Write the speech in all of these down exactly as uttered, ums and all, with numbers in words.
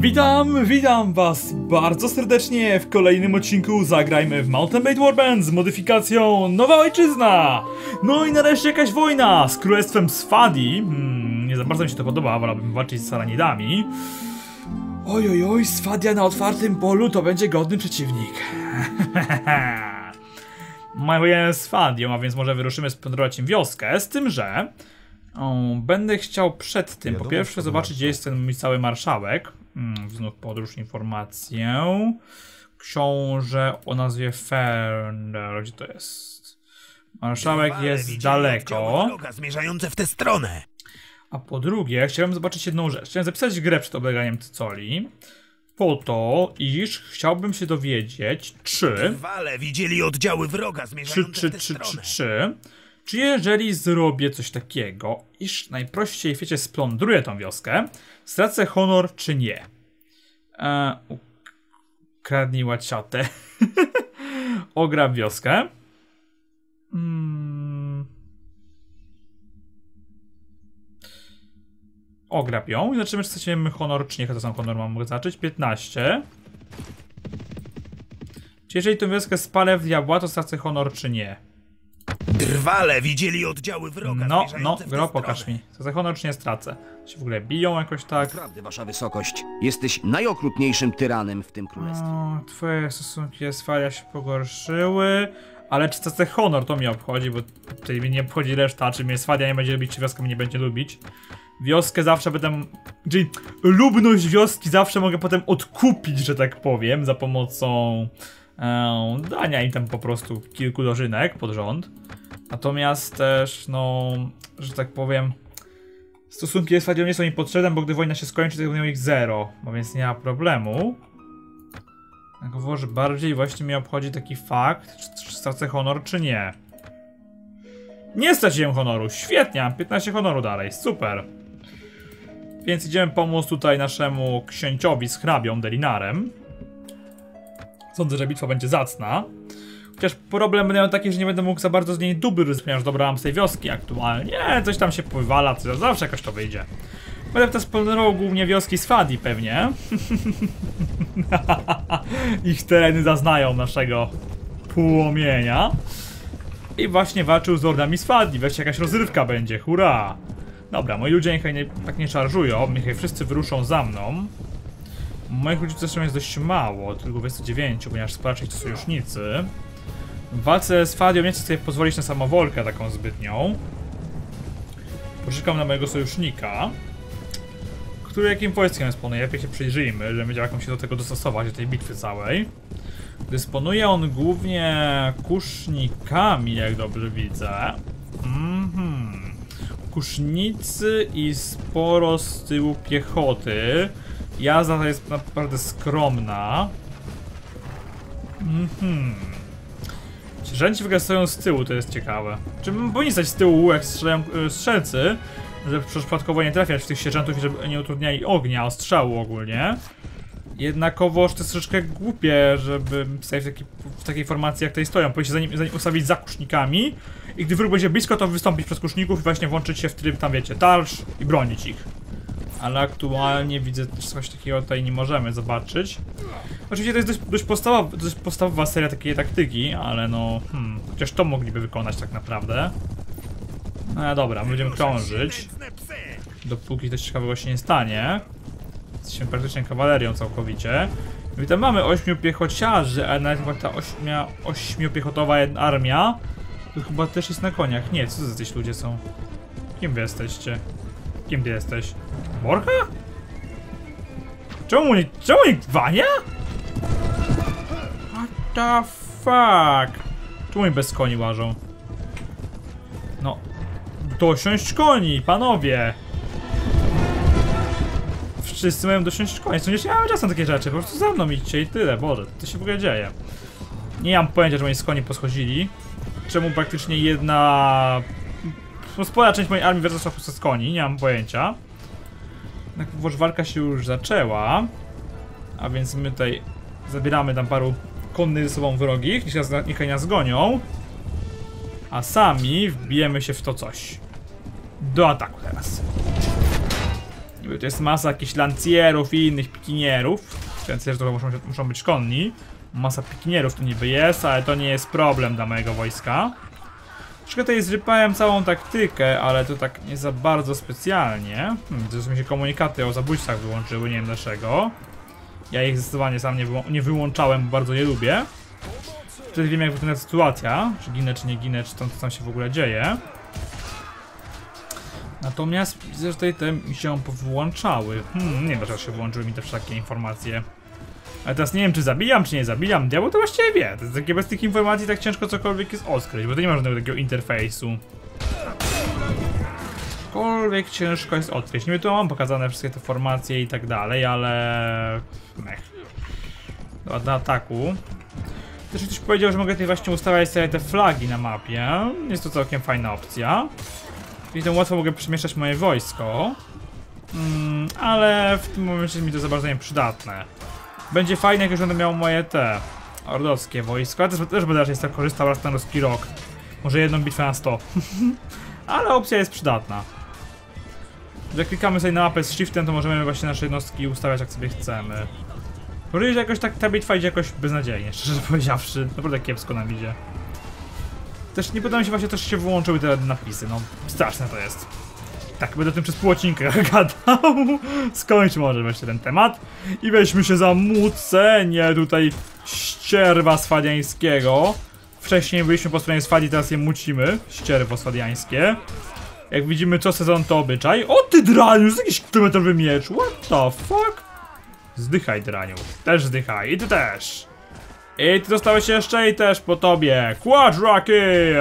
Witam, witam was bardzo serdecznie w kolejnym odcinku Zagrajmy w Mount and Blade Warband z modyfikacją Nowa Ojczyzna! No i nareszcie jakaś wojna z królestwem Sfadi. Hmm, nie za bardzo mi się to podoba, wolałbym walczyć z Saranidami. Oj, oj, oj, Sfadia na otwartym polu to będzie godny przeciwnik. Mamy wojnę z Sfadią, a więc może wyruszymy splądrować im wioskę, z tym, że o, będę chciał przed tym, po pierwsze zobaczyć, gdzie jest ten mój cały marszałek. Hmm, znów podróż informację. Książę o nazwie Ferner, gdzie to jest? Marszałek jest daleko. Zmierzające w tę stronę. A po drugie, chciałem zobaczyć jedną rzecz. Chciałem zapisać grę przed obleganiem Tycoli. Po to, iż chciałbym się dowiedzieć, czy... Wale widzieli oddziały wroga zmierzające czy, w tę czy, czy, stronę. czy, czy, czy jeżeli zrobię coś takiego, iż najprościej w świecie splądruję tą wioskę, stracę honor, czy nie? Eee, kradnij łaciatę. Ogram wioskę. Hmm. Ograb ją i zobaczymy, czy stracimy honor, czy nie. To sam honor mam mogę zacząć. piętnaście. Czy jeżeli tę wioskę spalę w diabła, to stracę honor, czy nie? Drwale widzieli oddziały wroga No, zmierzające no, w tę gro, pokaż stronę. mi. Stracę honor, czy nie stracę? Się w ogóle biją jakoś tak? Prawdy, wasza wysokość. Jesteś najokrutniejszym tyranem w tym królestwie. O, twoje stosunki z Faria się pogorszyły. Ale czy stracę honor, to mnie obchodzi, bo tutaj mnie nie obchodzi reszta, czy mnie Sfadia nie będzie lubić, czy wioska mnie nie będzie lubić. Wioskę zawsze będę... Czyli lubność wioski zawsze mogę potem odkupić, że tak powiem, za pomocą e, dania im tam po prostu kilku dożynek pod rząd. Natomiast też, no, że tak powiem, stosunki z Sfadią nie są mi potrzebne, bo gdy wojna się skończy, to będą ich zero, no więc nie ma problemu. Tylko że bardziej właśnie mnie obchodzi taki fakt, czy, czy stracę honor, czy nie. Nie straciłem honoru, świetnie, mam piętnaście honoru dalej, super. Więc idziemy pomóc tutaj naszemu księciowi z hrabią Delinarem. Sądzę, że bitwa będzie zacna. Chociaż problem będę miał taki, że nie będę mógł za bardzo z niej dubry, ponieważ dobrałam z tej wioski aktualnie. Coś tam się powywala, coś, zawsze jakoś to wyjdzie. Będę też planował głównie wioski Sfadi pewnie. Ich tereny zaznają naszego płomienia. I właśnie walczył z lordami Sfadi. Weźcie, jakaś rozrywka będzie, hurra! Dobra, moi ludzie niechaj nie, tak nie szarżują, niechaj wszyscy wyruszą za mną. Moich ludzi zresztą jest dość mało, tylko dwadzieścia dziewięć, ponieważ raczej to sojusznicy. W walce z Fadią nie chcę sobie pozwolić na samowolkę taką zbytnią. Poczekam na mojego sojusznika, który jakim wojskiem dysponuje, lepiej się przyjrzyjmy, żebym wiedział, jak on się do tego dostosować, do tej bitwy całej. Dysponuje on głównie kusznikami, jak dobrze widzę. Mhm. Kusznicy i sporo z tyłu piechoty. Jazda ta jest naprawdę skromna. Mhm. Sierżanci w ogóle stoją z tyłu, to jest ciekawe. Czy powinni stać z tyłu, jak strzelają y, strzelcy, żeby przypadkowo nie trafiać w tych sierżantów i żeby nie utrudniali ognia, ostrzału ogólnie. Jednakowoż to jest troszeczkę głupie, żeby stać w, taki, w takiej formacji jak tej stoją. Powinni się za nim, za nim ustawić za kusznikami i gdy wróg będzie blisko, to wystąpić przez kuszników i właśnie włączyć się w tryb, tam wiecie, tarcz i bronić ich. Ale aktualnie widzę, że coś takiego tutaj nie możemy zobaczyć. Oczywiście to jest dość, dość, podstawowa, dość podstawowa seria takiej taktyki, ale no, hmm, chociaż to mogliby wykonać tak naprawdę. No dobra, będziemy krążyć, dopóki coś ciekawego się nie stanie. Jesteśmy praktycznie kawalerią całkowicie. I tam mamy ośmiu piechociarzy, ale nawet chyba ta ośmia, ośmiopiechotowa armia to chyba też jest na koniach. Nie, co za jakieś ludzie są? Kim wy jesteście? Kim ty jesteś? Borcha? Czemu nie... Czemu nie... Wania? What the fuck? Czemu oni bez koni łażą? No... Dosiąść koni, panowie! Wszyscy mają dosiąść koni, co nie miałem czasu na takie rzeczy, po prostu za mną idźcie i tyle, Boże, co się w ogóle dzieje? Nie mam pojęcia, że oni z koni poschodzili. Czemu praktycznie jedna... No, spora część mojej armii wyrosła z koni, nie mam pojęcia. Jednak walka się już zaczęła. A więc my tutaj zabieramy tam paru konnych ze sobą wrogich, niechaj nas gonią. A sami wbijemy się w to coś. Do ataku teraz. Niby to jest masa jakichś lancierów i innych pikinierów. Lancierzy to muszą, muszą być konni. Masa pikinierów tu niby jest, ale to nie jest problem dla mojego wojska. Troszkę tutaj zrypałem całą taktykę, ale to tak nie za bardzo specjalnie. Hmm, to mi się komunikaty o zabójcach wyłączyły, nie wiem dlaczego. Ja ich zdecydowanie sam nie, wyłą nie wyłączałem, bo bardzo je lubię. Wtedy wiem, jak wygląda sytuacja, czy ginę, czy nie ginę, czy tam, co tam się w ogóle dzieje. Natomiast widzę, że tutaj te mi się powłączały. Hmm, nie wiem, dlaczego się włączyły mi te wszystkie informacje. Ale teraz nie wiem, czy zabijam, czy nie zabijam. Diabeł to właściwie wie. To jest takie bez tych informacji tak ciężko cokolwiek jest odkryć, bo to nie ma żadnego takiego interfejsu. Cokolwiek ciężko jest odkryć. Niby tu mam pokazane wszystkie te formacje i tak dalej, ale... Mech. Do ataku. Też ktoś powiedział, że mogę tutaj właśnie ustawiać sobie te flagi na mapie. Jest to całkiem fajna opcja. I tam łatwo mogę przemieszczać moje wojsko. Mm, ale w tym momencie mi to za bardzo nie przydatne. Będzie fajne, jak już będę miał moje te ordowskie wojsko. Ja też, też będę raczej z tego korzystał raz na ruski rok. Może jedną bitwę na sto. Ale opcja jest przydatna. Jak klikamy sobie na mapę z shiftem, to możemy właśnie nasze jednostki ustawiać jak sobie chcemy. Może że jakoś tak ta bitwa idzie jakoś beznadziejnie, szczerze powiedziawszy. Naprawdę kiepsko nam idzie. Też nie podoba mi się właśnie, też się wyłączyły te napisy, no straszne to jest. Tak, będę o tym przez pół odcinka gadał. Skończ może właśnie ten temat. I weźmy się za mucenie tutaj ścierwa swadiańskiego. Wcześniej byliśmy po stronie Swadii, teraz je mucimy. Ścierwo swadiańskie. Jak widzimy co sezon to obyczaj. O ty draniu, jest jakiś kilometrowy miecz. What the fuck? Zdychaj draniu. Też zdychaj. I ty też. I ty dostałeś jeszcze i też po tobie. Quadra kill.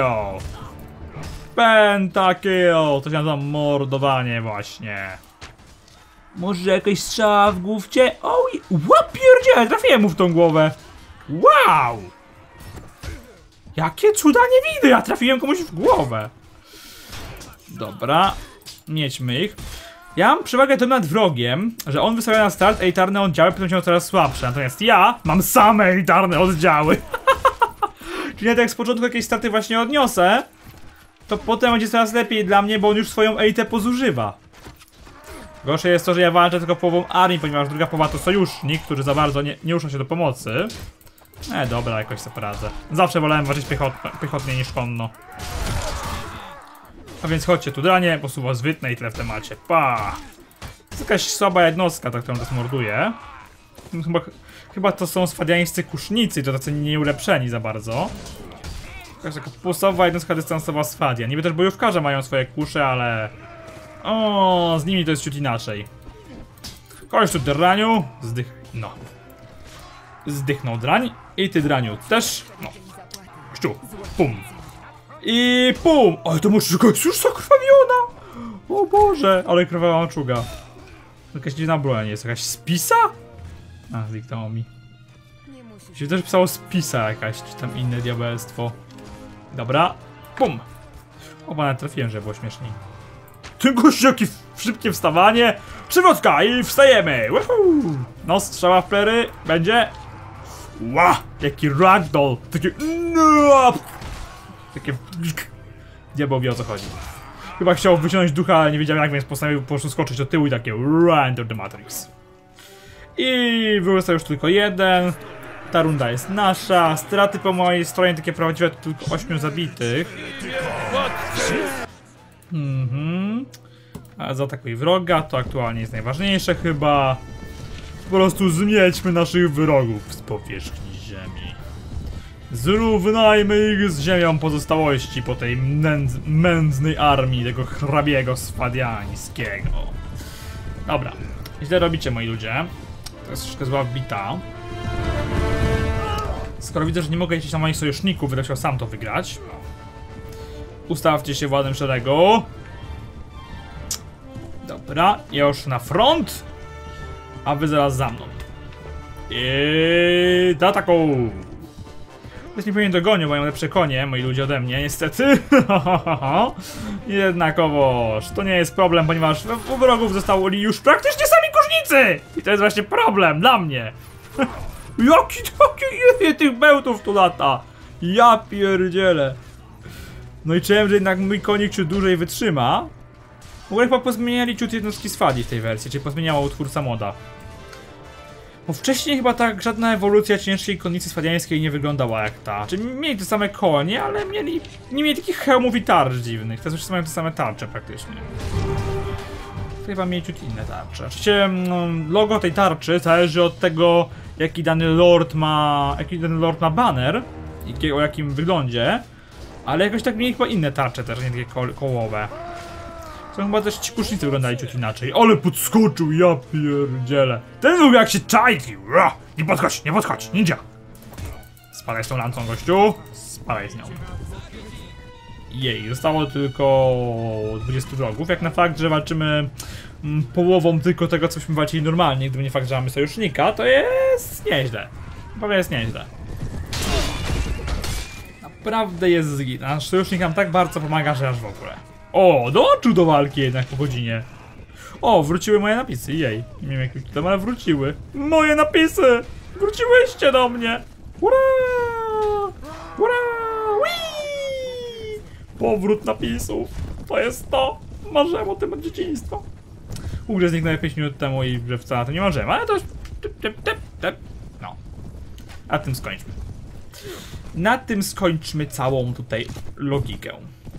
Pentakill! To się nazywa mordowanie właśnie. Może jakaś strzała w główcie? Oj, łapierdziele, trafiłem mu w tą głowę. Wow! Jakie cuda nie widzę, ja trafiłem komuś w głowę. Dobra, mieć ich. Ja mam przewagę tym nad wrogiem, że on wystawia na start elitarne oddziały, potem się coraz słabsze. Natomiast ja mam same elitarne oddziały. Czyli nawet jak z początku jakieś starty właśnie odniosę, to potem będzie coraz lepiej dla mnie, bo on już swoją elitę pozużywa. Gorsze jest to, że ja walczę tylko połową armii, ponieważ druga połowa to sojusznik, który za bardzo nie, nie rusza się do pomocy. E, dobra, jakoś sobie poradzę. Zawsze wolałem walczyć piechot, piechotnie niż konno. A więc chodźcie tu dranie, posuwa zwytne i tyle w temacie. Pa! To jest jakaś słaba jednostka, ta, którą teraz morduje. Chyba, chyba to są swadiańscy kusznicy, to tacy nieulepszeni za bardzo. Jakaś taka podstawowa jednostka dystansowa Swadia. Niby też bojówkarze mają swoje kusze, ale... O, z nimi to jest ciut inaczej. Chodź tu draniu. Zdych... no. Zdychnął drań. I ty draniu też. No. Szczu. Pum. I pum. Ale to może jakaś już zakrwawiona. O Boże. Ale krwawa maczuga. Jakaś dziwna broń jest. Jakaś spisa? A, zniknęło mi. Się też pisało spisa jakaś, czy tam inne diabelstwo. Dobra, pum! Oba nawet trafiłem, że było śmieszniej. Ty gościu, jakie szybkie wstawanie! Przywrotka i wstajemy! Woohoo! No, strzała w plery, będzie. Ła! Jaki ragdoll! Takie... Takie... Diabeł wie o co chodzi. Chyba chciał wyciągnąć ducha, ale nie wiedziałem jak, więc postanowił po prostu skoczyć do tyłu i takie... Enter the Matrix. I wyrzuca już tylko jeden. Ta runda jest nasza. Straty po mojej stronie takie prowadziły tylko ośmiu zabitych. Mhm. A zaatakuj wroga, to aktualnie jest najważniejsze chyba. Po prostu zmiećmy naszych wrogów z powierzchni ziemi. Zrównajmy ich z ziemią pozostałości po tej mędz mędznej armii tego hrabiego swadiańskiego. Dobra. Źle robicie, moi ludzie. To jest troszkę zła wbita. Skoro widzę, że nie mogę liczyć na moich sojuszników, będę chciał sam to wygrać. Ustawcie się w ładnym szeregu. Dobra, ja już na front. A wy zaraz za mną. I do ataku. Też nie powinien dogonić, bo mają lepsze konie, moi ludzie ode mnie, niestety. Jednakowoż, to nie jest problem, ponieważ u wrogów zostali już praktycznie sami kusznicy. I to jest właśnie problem dla mnie. Jaki taki ile tych bełtów tu lata. Ja pierdzielę. No i czułem, że jednak mój konik ciut dłużej wytrzyma. W ogóle chyba pozmieniali ciut jednostki Swadi w tej wersji, czyli pozmieniało twórca moda. Bo wcześniej chyba tak żadna ewolucja ciężkiej konnicy swadiańskiej nie wyglądała jak ta. Czyli mieli te same konie, ale mieli, nie mieli takich hełmów i tarcz dziwnych. Te już mają te same tarcze praktycznie. To chyba mieli ciut inne tarcze. Oczywiście no, logo tej tarczy zależy od tego, jaki dany lord ma, jaki dany lord ma banner i o jakim wyglądzie. Ale jakoś tak mieli chyba inne tarcze też, nie takie ko kołowe. To chyba też ci kusznicy wyglądali ciut inaczej. Ale podskoczył, ja pierdzielę. Ten lubi jak się czajki. Nie podchodź, nie podchodź, ninja. Spadaj z tą lancą, gościu. Spadaj z nią. Jej, zostało tylko dwudziestu wrogów. Jak na fakt, że walczymy mm, połową tylko tego, co byśmy walczyli normalnie, gdyby nie fakt, że mamy sojusznika, to jest nieźle. Powiem, jest nieźle. Naprawdę jest zgit. Nasz sojusznik nam tak bardzo pomaga, że aż w ogóle. O, dołączył do walki jednak po godzinie. O, wróciły moje napisy, jej. Nie wiem jak już tam, ale wróciły. Moje napisy! Wróciłyście do mnie! Ura! Ura! Whee! Powrót napisów. To jest to. Marzyłem o tym od dzieciństwa. Ugrę zniknąłem pięć minut temu i że wcale na to nie marzyłem, ale to już... No. A tym skończmy. Na tym skończmy całą tutaj logikę.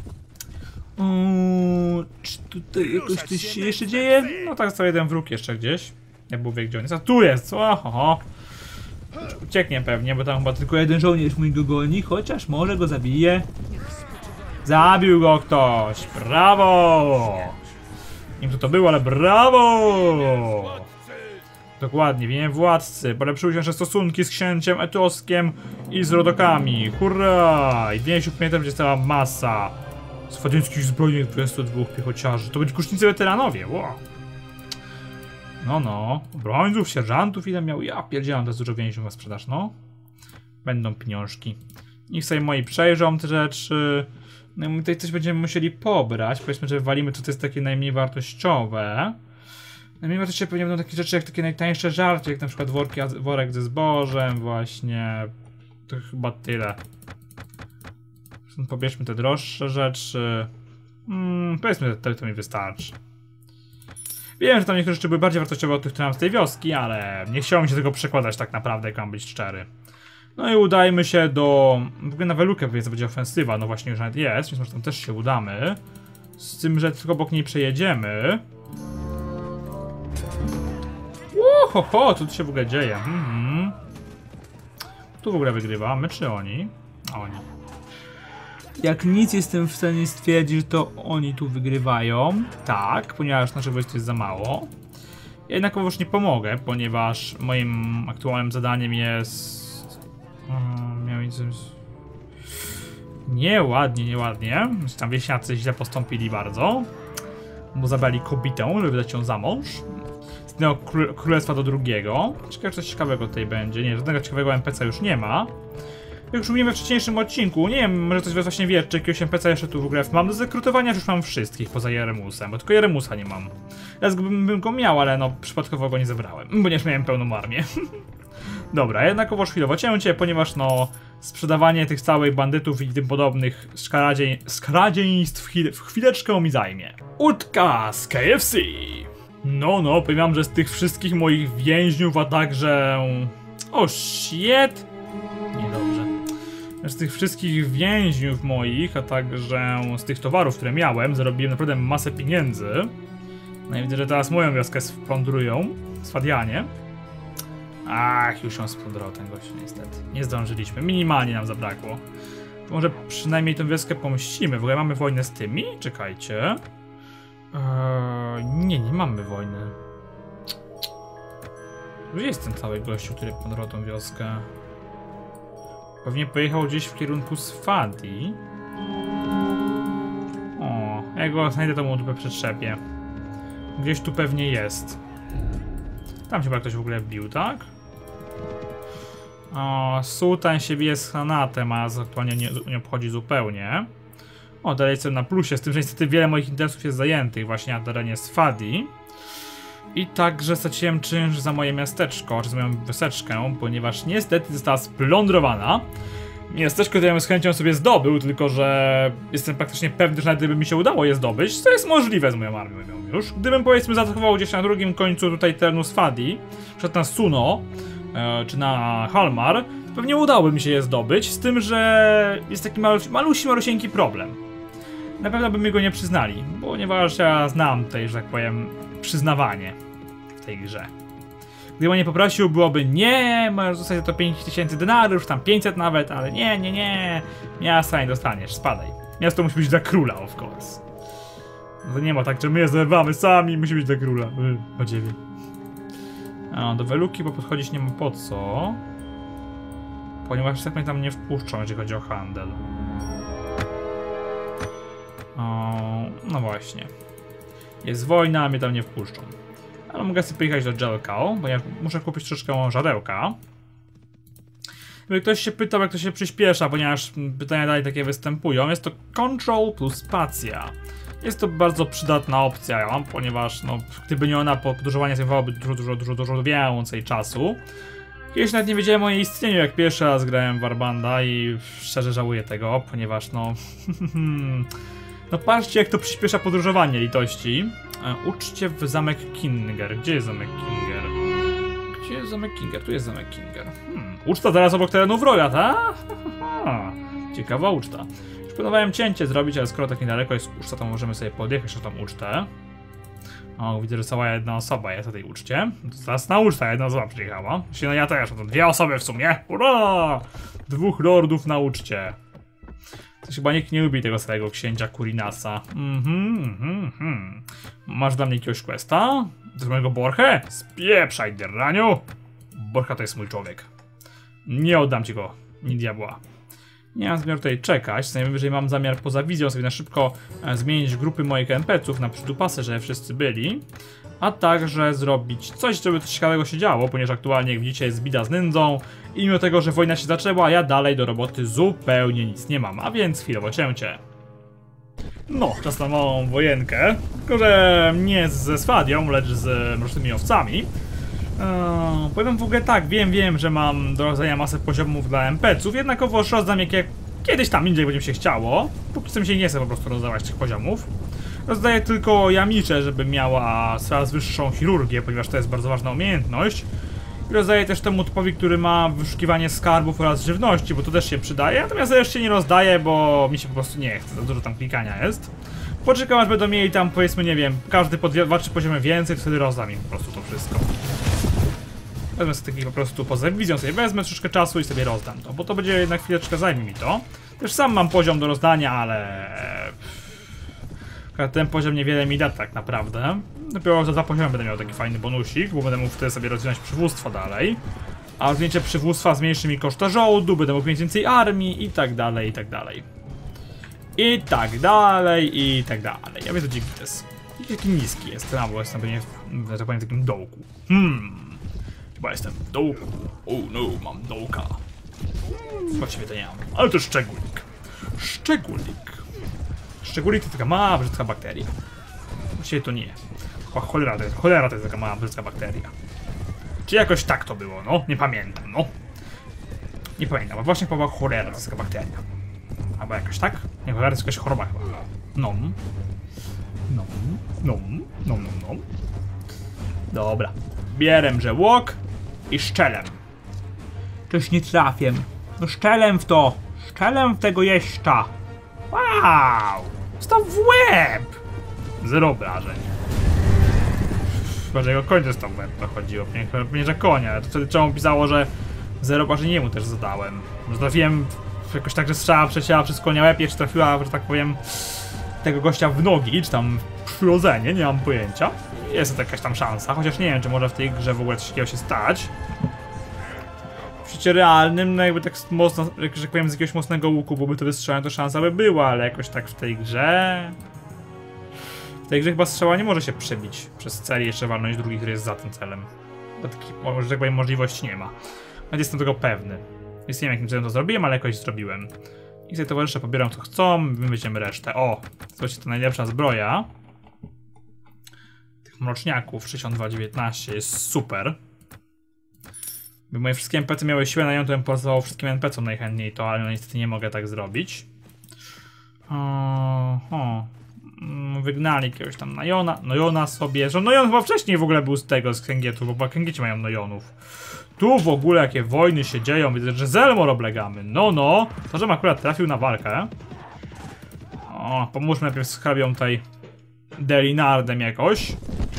Uuu, czy tutaj jakoś coś się jeszcze dzieje? No tak, cały jeden wróg jeszcze gdzieś. Nie był wie gdzie on jest. A tu jest! Oho. Ucieknie pewnie, bo tam chyba tylko jeden żołnierz mój go goni, chociaż może go zabije. Zabił go ktoś! Brawo! Nie wiem kto to był, ale brawo! Dokładnie, w imię władcy. Polepszyły się nasze stosunki z księciem etoskiem i z rodokami. Hurra! I więźniów pamiętam, będzie cała masa. Swadyńskich zbrojnych dwudziestu dwóch piechociarzy. To będzie kusznicy weteranowie, wow. No no. Obrońców, sierżantów ile miał? Ja pierdzielam, to jest dużo więźniów na sprzedaż, no. Będą pieniążki. Niech sobie moi przejrzą te rzeczy. No i tutaj coś będziemy musieli pobrać. Powiedzmy, że wywalimy to, co jest takie najmniej wartościowe. Najmniej wartościowe pewnie będą takie rzeczy jak takie najtańsze żarcie, jak na przykład worki, worek ze zbożem, właśnie. To chyba tyle. Pobierzmy te droższe rzeczy. Hmm, powiedzmy, że to, to mi wystarczy. Wiem, że tam niektóre rzeczy były bardziej wartościowe od tych, które mam z tej wioski, ale nie chciało mi się tego przekładać tak naprawdę, jak mam być szczery. No i udajmy się do... W ogóle na Welukę powiedzmy, będzie ofensywa, no właśnie już nawet jest, więc może tam też się udamy. Z tym, że tylko obok niej przejedziemy. Łohoho, co tu się w ogóle dzieje? Mhm. Tu w ogóle wygrywa, my czy oni? A oni. Jak nic jestem w stanie stwierdzić, to oni tu wygrywają. Tak, ponieważ nasze wojsko jest za mało. Ja jednakowoż nie pomogę, ponieważ moim aktualnym zadaniem jest... Um, Nieładnie, nieładnie. Tam wieśniacy źle postąpili bardzo. Bo zabrali kobietę, żeby wydać ją za mąż. Z jednego król królestwa do drugiego. Ciekawe, coś ciekawego tutaj będzie. Nie, żadnego ciekawego N P C już nie ma. Jak już mówiłem we wcześniejszym odcinku, nie wiem, może ktoś właśnie wie, czy jakiegoś N P C jeszcze tu w ogóle mam do zakrutowania, już mam wszystkich poza Jeremusem, bo tylko Jeremusa nie mam. Ja bym, bym go miał, ale no przypadkowo go nie zebrałem, ponieważ miałem pełną armię. Dobra, jednakowoż chwilowo cięcie, ponieważ no sprzedawanie tych całych bandytów i tym podobnych skradzień, skradzieństw chwil, w chwileczkę mi zajmie. Utka z K F C. No, no, powiem wam, że z tych wszystkich moich więźniów, a także... O, oh, shit! Niedobrze. Z tych wszystkich więźniów moich, a także z tych towarów, które miałem, zarobiłem naprawdę masę pieniędzy. No i widzę, że teraz moją wioskę splądrują. Swadianie. Ach, już ją splądrował ten gość, niestety. Nie zdążyliśmy. Minimalnie nam zabrakło. To może przynajmniej tę wioskę pomścimy. W ogóle mamy wojnę z tymi? Czekajcie. Eee, nie, nie mamy wojny. Gdzie jest ten cały gościu, który plądrował tą wioskę? Pewnie pojechał gdzieś w kierunku Swadi. O, jak go znajdę, to mu dupę przetrzepię. Gdzieś tu pewnie jest. Tam się chyba ktoś w ogóle wbił, tak? O, sułtan się bije z Hanatem, a aktualnie nie, nie obchodzi zupełnie. O, dalej jestem na plusie, z tym, że niestety wiele moich interesów jest zajętych właśnie na terenie Swadi. I także straciłem czynsz za moje miasteczko, czy za moją wioseczkę, ponieważ niestety została splądrowana. Miasteczko, które ja bym z chęcią sobie zdobył, tylko że jestem praktycznie pewny, że nawet gdyby mi się udało je zdobyć, to jest możliwe z moją armią już. Gdybym powiedzmy zaatakował gdzieś na drugim końcu tutaj terenu Swadi, przed na Suno, e, czy na Halmar, pewnie udałoby mi się je zdobyć, z tym, że jest taki malusi, malusi, malusieńki problem. Na pewno by mi go nie przyznali, ponieważ ja znam tutaj, że tak powiem, przyznawanie w tej grze. Gdyby on nie poprosił, byłoby nie, możesz dostać za to pięć tysięcy denarów, tam pięćset nawet, ale nie, nie, nie, miasta nie dostaniesz, spadaj. Miasto musi być dla króla, of course. No to nie ma tak, że my je zdobywamy sami, musi być dla króla. O dziewięć. A, do Weluki, bo podchodzić nie ma po co. Ponieważ tak mnie tam nie wpuszczą, jeżeli chodzi o handel. O, no właśnie. Jest wojna, a mnie tam nie wpuszczą. Ale mogę sobie pojechać do Jelkao, bo ja muszę kupić troszeczkę żarełka. Gdyby ktoś się pytał, jak to się przyspiesza, ponieważ pytania dalej takie występują, jest to Control plus Spacja. Jest to bardzo przydatna opcja, ponieważ no, gdyby nie ona, podróżowanie zajmowałoby dużo, dużo, dużo, dużo więcej czasu. Kiedyś nawet nie wiedziałem o jej istnieniu, jak pierwszy raz grałem w Warbanda i szczerze żałuję tego, ponieważ no... no patrzcie, jak to przyspiesza podróżowanie, litości. Uczcie w zamek Kinger. Gdzie jest zamek Kinger? Gdzie jest zamek Kinger? Tu jest zamek Kinger. Hmm. Uczta zaraz obok terenu wroga, ta? Ciekawa uczta. Już planowałem cięcie zrobić, ale skoro tak niedaleko jest uczta, to możemy sobie podjechać na tą ucztę. O, widzę, że cała jedna osoba jest na tej uczcie. To zaraz na uczta jedna osoba przyjechała. No ja też, to dwie osoby w sumie. Ura! Dwóch lordów na uczcie. Coś chyba nikt nie lubi tego starego księcia Kurinasa. Mhm, mhm, mhm. Masz dla mnie jakiegoś questa? Z mojego Borchę? Spieprzaj, derraniu! Borcha to jest mój człowiek. Nie oddam ci go, ni diabła. Nie mam zamiaru tutaj czekać, co najwyżej mam zamiar poza wizją sobie na szybko e, zmienić grupy moich en pe ce ów na przydupasy, żeby wszyscy byli. A także zrobić coś, żeby coś ciekawego się działo, ponieważ aktualnie, jak widzicie, jest bida z nędzą. I mimo tego, że wojna się zaczęła, ja dalej do roboty zupełnie nic nie mam, a więc chwilowo cięcie. No, czas na małą wojenkę, tylko że nie ze Swadią, lecz z mrocznymi owcami. Eee, powiem w ogóle tak, wiem, wiem, że mam do rozdania masę poziomów dla en pe ce ów, jednakowoż rozdam jak, jak kiedyś tam indziej będzie mi się chciało. Póki co mi się nie chce po prostu rozdawać tych poziomów. Rozdaję tylko Jamicze, żeby miała coraz wyższą chirurgię, ponieważ to jest bardzo ważna umiejętność. I rozdaję też temu typowi, który ma wyszukiwanie skarbów oraz żywności, bo to też się przydaje. Natomiast reszcie nie rozdaję, bo mi się po prostu nie chce, za dużo tam klikania jest. Poczekam, aż będą mieli tam, powiedzmy, nie wiem, każdy po dwa trzy poziomy więcej, wtedy rozdam im po prostu to wszystko. Wezmę sobie taki po prostu poza wizją, sobie wezmę troszeczkę czasu i sobie rozdam to, bo to będzie jednak chwileczkę, zajmie mi to. Też sam mam poziom do rozdania, ale... ten poziom niewiele mi da tak naprawdę. Dopiero za dwa poziomy będę miał taki fajny bonusik, bo będę mógł wtedy sobie rozwinąć przywództwo dalej. A rozwinięcie przywództwa zmniejszy mi koszta żołdu, będę mógł mieć więcej armii i tak dalej, i tak dalej. I tak dalej, i tak dalej. Ja wiem, to dzięki jest. Jaki niski jest, a bo jestem pewnie, że tak powiem, w takim dołku. Hmm. Chyba jestem w dołku. O no, mam dołka. Właściwie to nie mam, ale to szczególnik. Szczególnik. Szczególnik to taka mała, brzydka bakteria. Właściwie to nie. O, cholera to jest, cholera to jest taka mała, brzydka bakteria. Czy jakoś tak to było, no? Nie pamiętam, no. Nie pamiętam, a właśnie chyba cholera to jest taka bakteria. Albo jakoś tak? Nie, cholera to jest jakaś choroba chyba. Nom. Nom. Nom. Nom, nom, nom. Dobra. Bierem żełok i szczelem. Coś nie trafię. No szczelem w to. Szczelem w tego jeszcza. Wow! Stał w łeb! Zero obrażeń. Chyba, że jego koń dostał w łeb, to chodziło. Pewnie, że konia, ale to wtedy czemu pisało, że zero obrażeń jemu też zadałem. Że trafiłem jakoś tak, że strzała przecięła przez konia łeb, czy trafiła, że tak powiem, tego gościa w nogi, czy tam przyrodzenie, nie mam pojęcia. Jest to jakaś tam szansa, chociaż nie wiem, czy może w tej grze w ogóle coś takiego się stać. W świecie realnym, no jakby tak mocno, że tak powiem, z jakiegoś mocnego łuku byłby to wystrzelane, to szansa by była, ale jakoś tak w tej grze... W tej grze chyba strzała nie może się przebić przez cel i jeszcze walnąć drugi, który jest za tym celem. Bo takiej, że tak powiem, możliwości nie ma. Nawet jestem tego pewny. Więc nie wiem, jakim celem to zrobiłem, ale jakoś zrobiłem. I sobie towarzysze pobieram co chcą, my będziemy resztę. O! To jest to najlepsza zbroja. Tych mroczniaków sześćdziesiąt dwa dziewiętnaście jest super. By moje wszystkie N P C miały siłę na nią, to bym porozdawał wszystkim N P C-om najchętniej to, ale no niestety nie mogę tak zrobić. O, o. Wygnali jakiegoś tam Nojona, Nojona sobie, że Nojon chyba wcześniej w ogóle był z tego, z Kęgietu, bo chyba Kęgieci mają Nojonów. Tu w ogóle jakie wojny się dzieją, widzę, że Zelmor oblegamy. No, no, to, żebym akurat trafił na walkę. O, pomóżmy najpierw z hrabią tutaj Delinardem jakoś.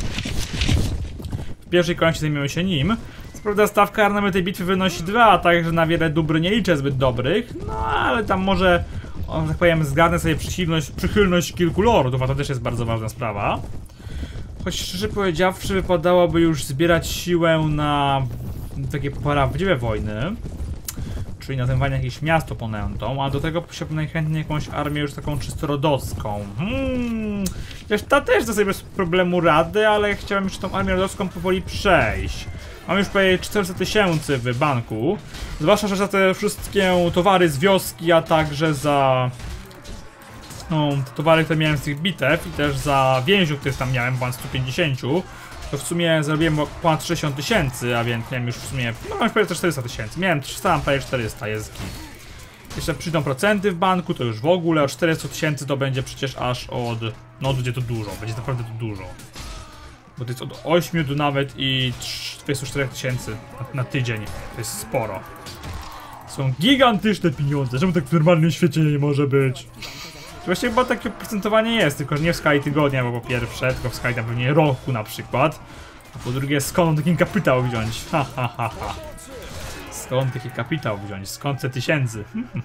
W pierwszej kolejności zajmiemy się nim. Co prawda stawka army tej bitwy wynosi dwa, także na wiele dóbr nie liczę zbyt dobrych. No, ale tam może, o, tak powiem, zgarnę sobie przychylność, przychylność kilku lordów, a to też jest bardzo ważna sprawa. Choć szczerze powiedziawszy, wypadałoby już zbierać siłę na takie prawdziwe wojny, czyli na zajmowanie jakiegoś miast oponentom, a do tego posiadam najchętniej jakąś armię już taką czysto rodowską. Hmm, chociaż ta też da sobie bez problemu rady, ale chciałem już tą armię rodowską powoli przejść. Mam już prawie czterysta tysięcy w banku, zwłaszcza, że za te wszystkie towary z wioski, a także za no, te towary, które miałem z tych bitew i też za więźniów, których tam miałem, ponad sto pięćdziesiąt, to w sumie zrobiłem ponad sześćdziesiąt tysięcy, a więc miałem już w sumie, no mam prawie czterysta tysięcy, miałem trzysta, mam prawie czterysta, jest git. Jeszcze przyjdą procenty w banku, to już w ogóle, o czterysta tysięcy to będzie przecież aż od, no będzie to dużo, będzie naprawdę to dużo. Bo to jest od ośmiu do nawet i dwudziestu czterech tysięcy na, na tydzień, to jest sporo. Są gigantyczne pieniądze, czemu tak w normalnym świecie nie może być? Właściwie chyba takie procentowanie jest, tylko nie w skali tygodnia, bo po pierwsze, tylko w skali tam pewnie roku na przykład. A po drugie, skąd taki kapitał wziąć? Ha, ha, ha, ha. Skąd taki kapitał wziąć? Skąd te tysięcy?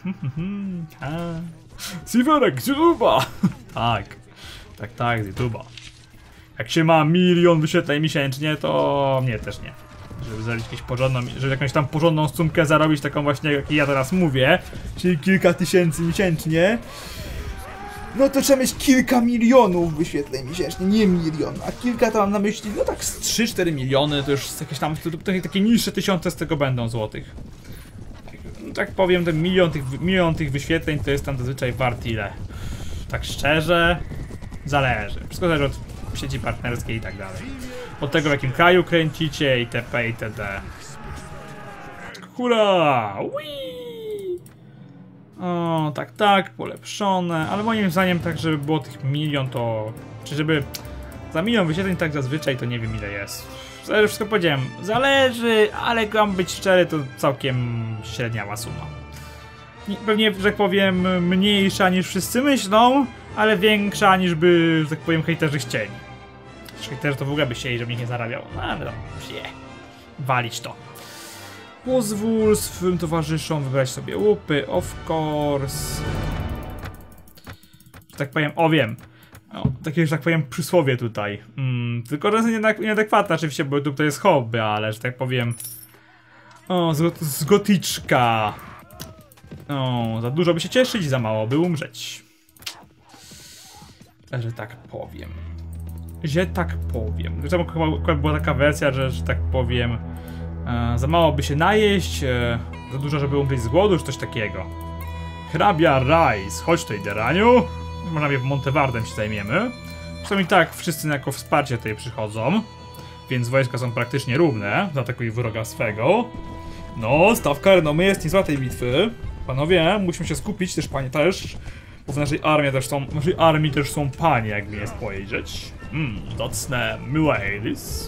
Siwerek z YouTube'a! Tak, tak, tak, z YouTube'a. Jak się ma milion wyświetleń miesięcznie, to mnie też nie. Żeby zarobić jakąś porządną, żeby jakąś tam porządną sumkę zarobić, taką właśnie jak ja teraz mówię, czyli kilka tysięcy miesięcznie, no to trzeba mieć kilka milionów wyświetleń miesięcznie, nie milion, a kilka to mam na myśli, no tak z trzy cztery miliony, to już jakieś tam, to, to, takie niższe tysiące z tego będą złotych. No, tak powiem, ten milion tych, milion tych wyświetleń to jest tam zazwyczaj wart ile? Tak szczerze, zależy, wszystko zależy od sieci partnerskiej i tak dalej. Od tego, w jakim kraju kręcicie, itp. itd. Hurra! Whee! O, tak, tak, polepszone, ale moim zdaniem tak, żeby było tych milion, to... Czy żeby... Za milion wyświetleń tak zazwyczaj, to nie wiem ile jest. Zależy, wszystko powiedziałem. Zależy, ale mam być szczery, to całkiem średniała suma. Pewnie, że tak powiem, mniejsza niż wszyscy myślą, ale większa niż by, że tak powiem, hejterzy chcieli. Hejterzy to w ogóle by chcieli, żeby nikt nie zarabiał. No ale tam, się. Walić to. Pozwól swym towarzyszom wybrać sobie łupy, of course. Że tak powiem, o wiem. O, takie, że tak powiem, przysłowie tutaj. Mm, tylko, że jest nieadekwatne oczywiście, bo to jest hobby, ale, że tak powiem... O, z, z gotyczka. O, za dużo by się cieszyć, za mało by umrzeć. Że tak powiem. Że tak powiem. Zresztą chyba była taka wersja, że, że tak powiem... E, za mało by się najeść, e, za dużo, żeby umrzeć z głodu, czy coś takiego. Hrabia Rice, chodź tutaj, Deraniu. Może nawet Montevardem się zajmiemy. Zresztą i tak wszyscy jako wsparcie tutaj przychodzą. Więc wojska są praktycznie równe. Zaatakuj wroga swego. No, stawka renomy jest niezła tej bitwy. Panowie, musimy się skupić, też panie też. Bo w naszej armii też są, w naszej armii też są panie, jakby nie spojrzeć. Mmm, docne Miłelis.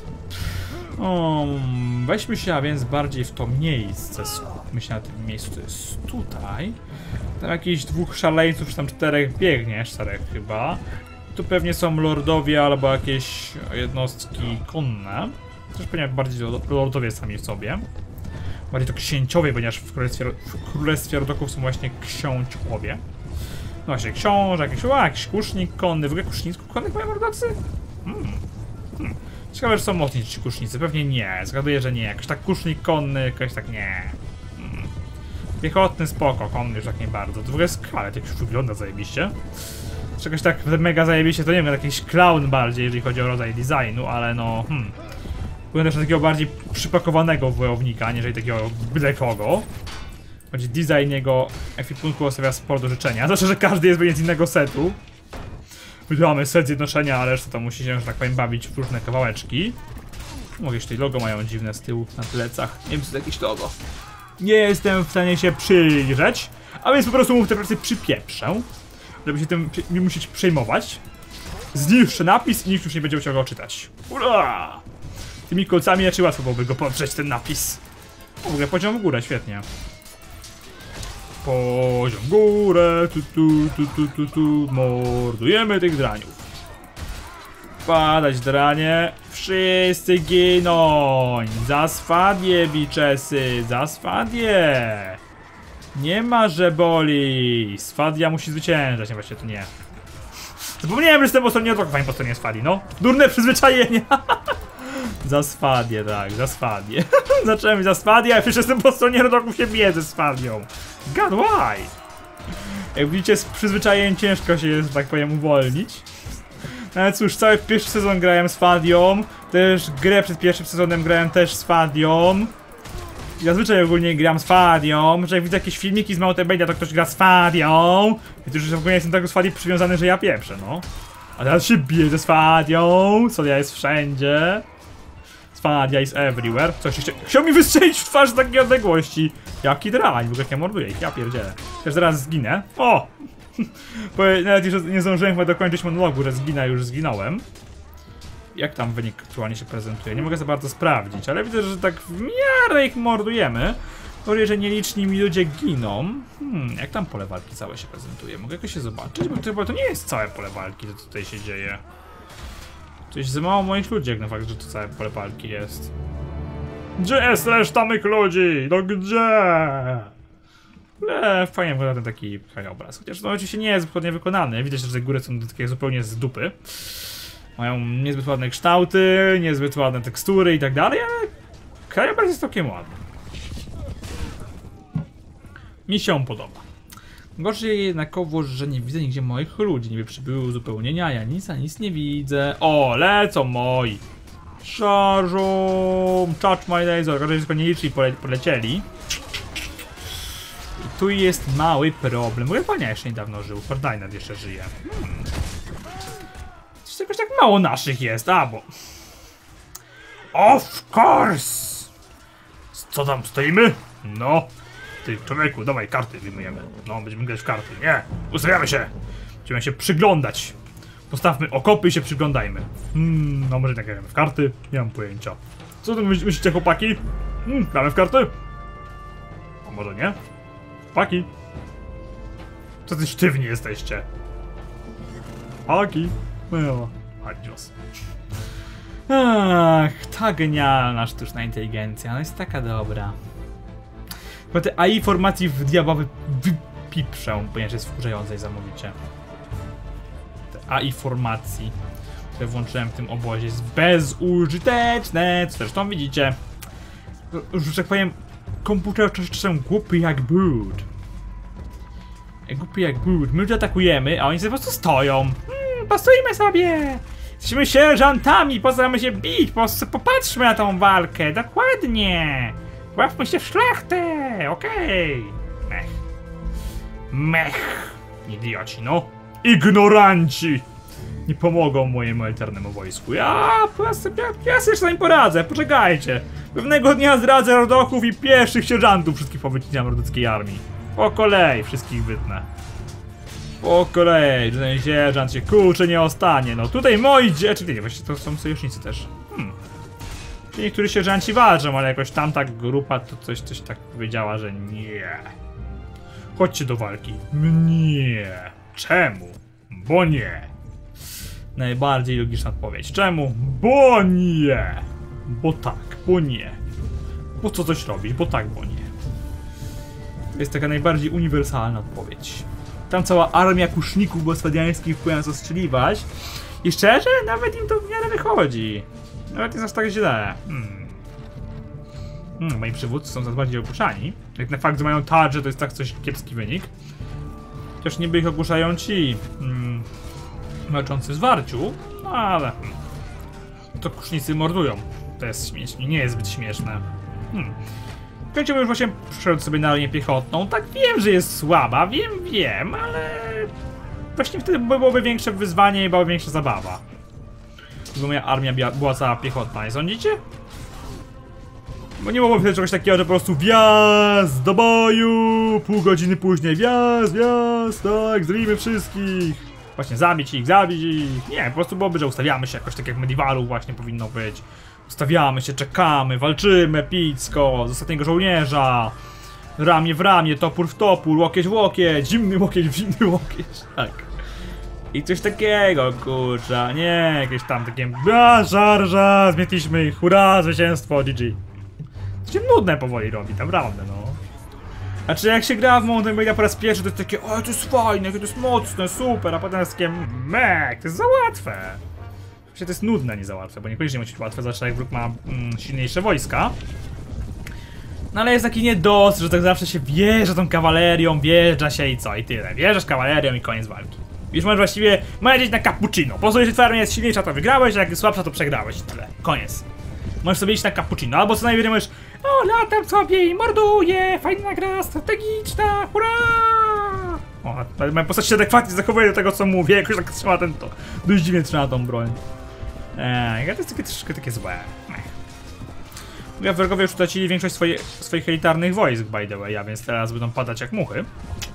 Um, weźmy się a więc bardziej w to miejsce. Skupmy się na tym miejscu, to jest tutaj. Tam jakichś dwóch szaleńców, czy tam czterech biegnie, czterech chyba. Tu pewnie są lordowie albo jakieś jednostki konne. Też pewnie bardziej lordowie sami w sobie. Bardziej to księciowie, ponieważ w królestwie, w królestwie rodoków są właśnie ksiąciowie. No właśnie, książę, jakiś, o, jakiś kusznik konny. W ogóle kuszników konnych mają mordacy? Hmm. Hmm. Ciekawe, że są mocni ci kusznicy. Pewnie nie. Zgaduję, że nie. Jakoś tak kusznik konny, jakoś tak nie. Hmm. Piechotny spoko, konny już tak nie bardzo. To w ogóle skale, to już wygląda zajebiście. Czegoś tak mega zajebiście, to nie wiem, jakiś clown bardziej, jeżeli chodzi o rodzaj designu, ale no... Hmm. Wygląda też na takiego bardziej przypakowanego wojownika, aniżeli takiego byle kogo. Choć design jego ekwipunku ostawia sporo do życzenia. Znaczy, że każdy jest z innego setu. Mamy set zjednoczenia, a reszta to musi się, że tak powiem, bawić w różne kawałeczki. Mogę jeszcze logo mają dziwne z tyłu na plecach. Nie wiem, czy to jakieś logo. Nie jestem w stanie się przyjrzeć, a więc po prostu mu te pracy przypieprzę, żeby się tym nie musieć przejmować. Zniszczę napis i nikt już nie będzie musiał go czytać. Ura! Tymi kolcami raczej łatwo byłoby go poprzeć, ten napis. W ogóle poziom w górę, świetnie. Poziom w górę, tu, tu, tu, tu, tu, tu. Mordujemy tych draniów. Padać dranie. Wszyscy ginąć. Za Sfadię, biczesy, za Sfadię. Nie ma, że boli. Sfadia musi zwyciężać, nie, właśnie to nie. Zapomniałem, że jestem po stronie atakowań po stronie Sfadii, no. Durne przyzwyczajenie. Za Sfadię, tak, za Sfadię. Zacząłem za Sfadię, a przecież jestem po stronie rodoków, się biję ze Sfadią. God, why? Jak widzicie, z przyzwyczajeniem ciężko się, że tak powiem, uwolnić. No ale cóż, cały pierwszy sezon grałem z Fadią. Też grę przed pierwszym sezonem grałem też z Fadią. I zazwyczaj ogólnie gram z Fadią, że jak widzę jakieś filmiki z Multimedia, to ktoś gra z Fadią. I to już w ogóle jestem tak do Fadii przywiązany, że ja pieprzę, no. A teraz się biję ze Sfadią. Sfadia jest wszędzie. Sfadia is everywhere. Coś jeszcze... Chciał mi wystrzelić w twarz z takiej odległości. Jaki drań, w ogóle jak ja morduję ich, ja pierdzielę. Też zaraz zginę. O! Bo nawet już nie zdążyłem chyba dokończyć monologu, że zginę, już zginąłem. Jak tam wynik aktualnie się prezentuje? Nie mogę za bardzo sprawdzić, ale widzę, że tak w miarę ich mordujemy. Mówię, że nieliczni mi ludzie giną. Hmm, jak tam pole walki całe się prezentuje? Mogę jakoś się zobaczyć? Bo to chyba to nie jest całe pole walki, co tutaj się dzieje. Coś za mało moich ludzi, jak na fakt, że to całe pole walki jest. Gdzie jest reszta mych ludzi? No gdzie? Eee, fajnie wygląda ten taki krajobraz. Chociaż no oczywiście nie jest dokładnie wykonany. Widać, że te góry są takie zupełnie z dupy. Mają niezbyt ładne kształty, niezbyt ładne tekstury i tak dalej, ale krajobraz jest całkiem ładny. Mi się podoba. Gorzej jednakowoż, że nie widzę nigdzie moich ludzi. Niby przybyły uzupełnienia, a ja nic, a nic nie widzę. O, lecą moi! Szarżą! Touch my laser. Gorzej, że tylko nie liczni pole polecieli. I tu jest mały problem. Mój pania jeszcze niedawno żył. Ferdinand jeszcze żyje. Hmm. Coś jakoś tak mało naszych jest, a bo... Of course! Co tam stoimy? No. Ty, człowieku, dawaj, karty wyjmujemy. No, będziemy grać w karty. Nie, ustawiamy się. Będziemy się przyglądać. Postawmy okopy i się przyglądajmy. Hmm, no może tak gramy w karty? Nie mam pojęcia. Co tu myślicie, chłopaki? Hmm, gramy w karty? A może nie? Chłopaki? Co ty sztywni jesteście? Chłopaki? No, adios. Ach, ta genialna sztuczna inteligencja, ona jest taka dobra. Bo te A I formacji w diabłowy wypiprzę, ponieważ jest wkurzające i zamówicie. Te A I formacji, które włączyłem w tym obozie, jest bezużyteczne, co zresztą widzicie. Już tak powiem, komputer czasem głupi jak brud. Głupi jak brud. My ludzie atakujemy, a oni sobie po prostu stoją. Hmm, pasujmy sobie! Jesteśmy sierżantami, pozwalamy się bić, po prostu popatrzmy na tą walkę, dokładnie! Łapmy się w szlachtę, okej! Okay. Mech. Mech! Idioci, no! Ignoranci! Nie pomogą mojemu alternemu wojsku. Ja, ja, ja sobie z tym poradzę, poczekajcie! Pewnego dnia zdradzę rodochów i pierwszych sierżantów wszystkich powycinam rodockiej armii. Po kolei wszystkich wytnę. Po kolei, że ten sierżant się kurczę nie ostanie. No tutaj moi dzieci... Nie, właściwie to są sojusznicy też. Hmm. Niektórzy sierżanci walczą, ale jakoś tamta grupa to coś, coś tak powiedziała, że nie. Chodźcie do walki. Nie. Czemu? Bo nie. Najbardziej logiczna odpowiedź. Czemu? Bo nie. Bo tak, bo nie. Po co coś robić? Bo tak, bo nie. To jest taka najbardziej uniwersalna odpowiedź. Tam cała armia kuszników boswadiańskich wpływa ostrzeliwać. I szczerze, nawet im to w miarę wychodzi. Nawet nie jest aż tak źle. Hmm. Hmm, moi przywódcy są coraz bardziej ogłuszani. Jak na fakt, że mają tarczę, to jest tak coś kiepski wynik. Chociaż niby ich ogłuszają ci hmm, walczący w zwarciu, no ale hmm, to kusznicy mordują. To jest śmieszne, nie jest zbyt śmieszne. Hmm. Kończymy już właśnie przeszedł sobie na armię piechotną. Tak wiem, że jest słaba, wiem, wiem, ale właśnie wtedy byłoby większe wyzwanie i byłaby większa zabawa. Gdyby moja armia była cała piechotna, nie sądzicie? Bo nie mogło być czegoś takiego, że po prostu wjazd do boju, pół godziny później wjazd, wjazd, tak, zryjmy wszystkich. Właśnie zabić ich, zabić ich. Nie, po prostu byłoby, że ustawiamy się jakoś tak jak w Medievalu właśnie powinno być. Ustawiamy się, czekamy, walczymy, epicko, z ostatniego żołnierza. Ramię w ramię, topór w topór, łokieć w łokieć, zimny łokieć w zimny łokieć, tak. I coś takiego, kurczę, nie jakieś tam takie a, żarża, zmietliśmy ich, hurra, zwycięstwo, G G. To się nudne powoli robi, naprawdę, no. Znaczy jak się gra w Mountain Blade po raz pierwszy, to jest takie, o to jest fajne, to jest mocne, super, a potem jest takie, mek, to jest za łatwe. Właśnie to jest nudne, nie za łatwe, bo niekoniecznie musi być łatwe, zwłaszcza jak wróg ma mm, silniejsze wojska. No ale jest taki niedosyt, że tak zawsze się wjeżdża tą kawalerią, wjeżdża się i co, i tyle. Wjeżdżasz kawalerią i koniec walki. Już możesz właściwie lecieć na cappuccino. Po prostu jeśli twoja armia jest silniejsza, to wygrałeś, a jak jest słabsza, to przegrałeś i tyle. Koniec. Możesz sobie iść na cappuccino, albo co najwyżej możesz o, latam sobie i morduję, fajna gra strategiczna, hurra! O, moja postać się adekwatnie zachowuje do tego, co mówię, jakoś tak trzyma ten to. Dość dziwnie trzyma tą broń. Eee, to jest takie troszeczkę takie złe. Wrogowie już utracili większość swoje, swoich elitarnych wojsk, by the way, a więc teraz będą padać jak muchy.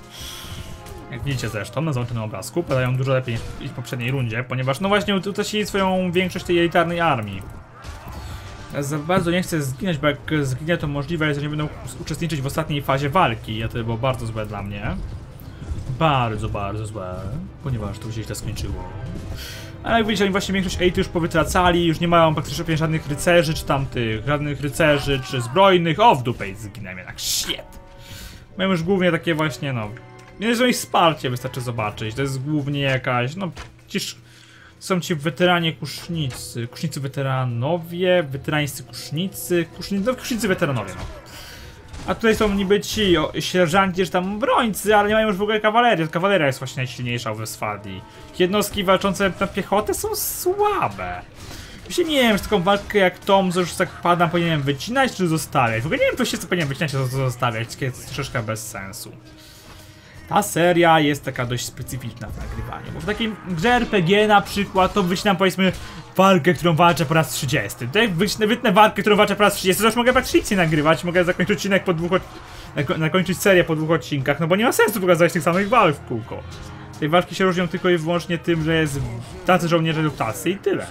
Jak widzicie zresztą na załączonym obrazku, padają dużo lepiej niż w poprzedniej rundzie, ponieważ no właśnie utracili swoją większość tej elitarnej armii. Ja za bardzo nie chcę zginąć, bo jak zginie to możliwe jest, że nie będę uczestniczyć w ostatniej fazie walki, a to było bardzo złe dla mnie. Bardzo, bardzo złe, ponieważ to się źle skończyło. Ale jak widzicie, oni właśnie większość elity już powytracali, już nie mają praktycznie żadnych rycerzy, czy tamtych, żadnych rycerzy, czy zbrojnych. O, w dupę zginęłem jednak, shit! Mają już głównie takie właśnie, no... Nie są ich wsparcie, wystarczy zobaczyć, to jest głównie jakaś, no... Przecież są ci weteranie kusznicy, kusznicy weteranowie, weterańscy kusznicy, kusznicy, no kusznicy weteranowie, no. A tutaj są niby ci o, sierżanci, czy tam obrońcy, ale nie mają już w ogóle kawalerii. Kawaleria jest właśnie najsilniejsza w Westfalii. Jednostki walczące na piechotę są słabe. Myślę, nie wiem, czy taką walkę jak Tom, co już tak padam, powinienem wycinać, czy zostawiać. W ogóle nie wiem, to się co powinienem wycinać, czy to zostawiać, to jest troszeczkę bez sensu. Ta seria jest taka dość specyficzna w nagrywaniu, bo w takim grze R P G na przykład to wycinam powiedzmy walkę, którą walczę po raz trzydziesty. Tutaj wycinę, wytnę walkę, którą walczę po raz trzydziesty, to już mogę praktycznie nagrywać, mogę zakończyć odcinek po dwóch, zakończyć serię po dwóch odcinkach, no bo nie ma sensu pokazać tych samych walk w kółko. Te walki się różnią tylko i wyłącznie tym, że jest tacy żołnierze lub tacy i tyle.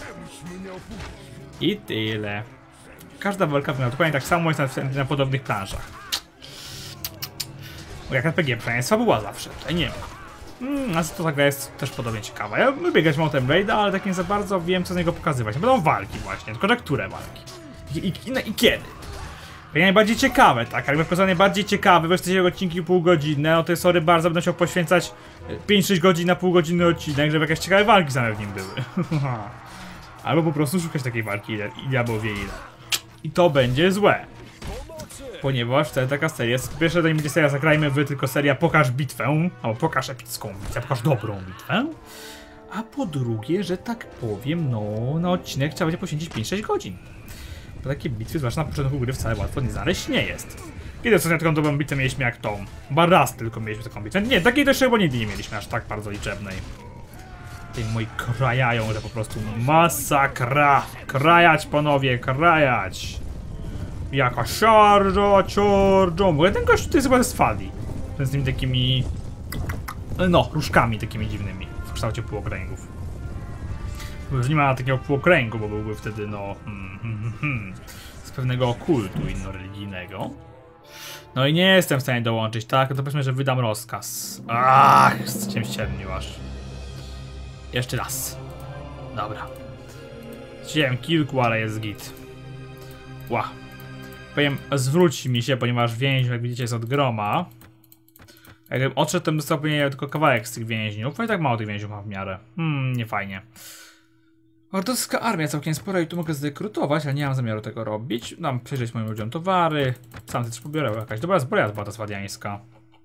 I tyle. Każda walka wygląda dokładnie tak samo, jest na, na podobnych planszach. Bo jak R P G, przynajmniej fabuła zawsze, tutaj nie ma. Mm, a to ta gra jest też podobnie ciekawa. Ja lubię grać Mountain Blade'a, ale tak nie za bardzo wiem, co z niego pokazywać. Będą walki właśnie, tylko że które walki? I, i, i, no, i kiedy? Będzie najbardziej ciekawe, tak? Jakby pokazane najbardziej ciekawe, bo chcecie odcinki półgodzinne, no to sorry bardzo, będę musiał poświęcać pięć sześć godzin na półgodzinny odcinek, żeby jakieś ciekawe walki same w nim były. Albo po prostu szukać takiej walki, ile, diabeł wie ile. I to będzie złe. Ponieważ wtedy taka seria jest, pierwsze to nie będzie seria Zagrajmy w, tylko seria Pokaż bitwę, albo Pokaż epicką bitwę, pokaż dobrą bitwę. A po drugie, że tak powiem, no na odcinek trzeba będzie poświęcić pięć sześć godzin. Bo takie bitwy, zwłaszcza na początku gry, wcale łatwo nie znaleźć nie jest. Kiedy ostatnio taką dobrą bitwę mieliśmy jak tą? Chyba raz tylko mieliśmy taką bitwę. Nie, takiej też chyba nigdy nie mieliśmy aż tak bardzo liczebnej. Tej moi krajają, że po prostu masakra. Krajać panowie, krajać. Jaka szarża, ciorżą. Bo ten gość to jest chyba z Fali. Ten z tymi takimi... No, różkami takimi dziwnymi. W kształcie półokręgów. Już nie ma takiego półokręgu, bo byłby wtedy no... Hmm, hmm, hmm, z pewnego kultu innoreligijnego. No i nie jestem w stanie dołączyć, tak? To powiedzmy, że wydam rozkaz. Ach, z czymś ciemnił aż. Jeszcze raz. Dobra. Chciałem kilku, ale jest git. Ła. Powiem, zwróci mi się, ponieważ więźniów, jak widzicie, jest od groma. Jakbym odszedł, to bym dostał tylko kawałek z tych więźniów. A i tak mało tych więźniów mam w miarę. Hmm, nie fajnie. Ordowska armia całkiem spora i tu mogę zrekrutować, ale nie mam zamiaru tego robić. Dam przejrzeć moim ludziom towary. Sam też pobiorę jakaś dobra zbroja była ta swadiańska.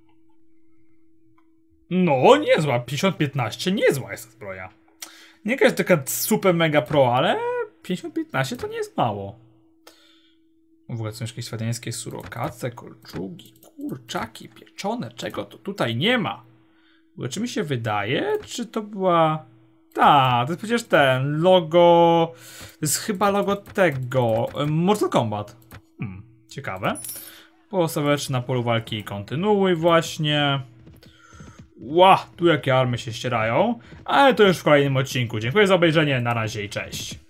No, niezła. pięćdziesiąt piętnaście, niezła jest ta zbroja. Nie jakaś taka super mega pro, ale pięćdziesiąt piętnaście to nie jest mało. W ogóle są jakieś swadiańskie surokace, kolczugi, kurczaki, pieczone, czego to tutaj nie ma. W ogóle czy mi się wydaje, czy to była... Tak, to jest przecież ten logo... To jest chyba logo tego... Mortal Kombat. Hmm, Ciekawe. Połosowiecz na polu walki kontynuuj właśnie. Ła, tu jakie army się ścierają. Ale to już w kolejnym odcinku. Dziękuję za obejrzenie, na razie i cześć.